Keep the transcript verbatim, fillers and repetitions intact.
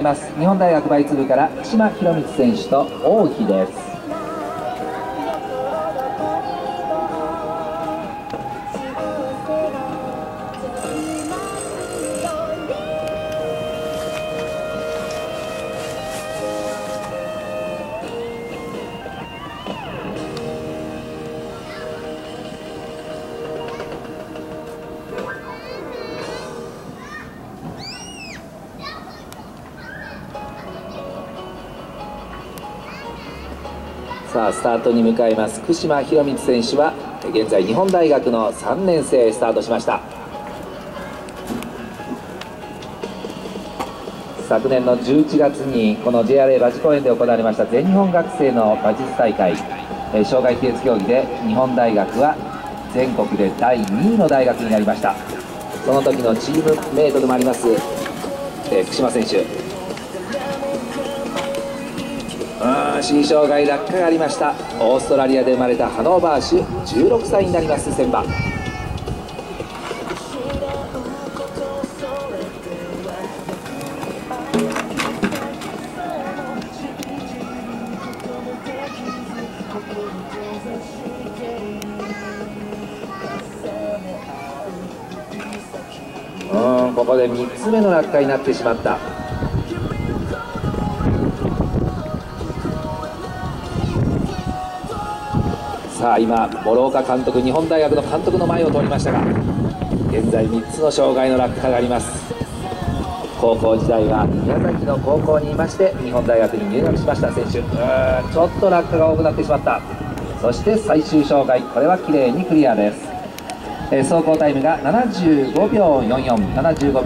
ます日本大学馬術部から福島博光選手と王妃です。さあスタートに向かいます福島博光選手は現在日本大学のさんねん生スタートしました。昨年のじゅういちがつにこの ジェイアールエー 馬事公園で行われました全日本学生の馬術大会障害飛越競技で日本大学は全国でだいにいの大学になりました。その時のチームメイトでもあります福島選手、新障害落下がありました。オーストラリアで生まれたハノーバー種じゅうろくさいになります千馬。うんここでみっつめの落下になってしまった。さあ今諸岡監督、日本大学の監督の前を通りましたが、現在みっつの障害の落下があります。高校時代は宮崎の高校にいまして日本大学に入学しました選手、うーんちょっと落下が多くなってしまった。そして最終障害、これはきれいにクリアです。えー、走行タイムがななじゅうごびょうよんじゅうよん、ななじゅうご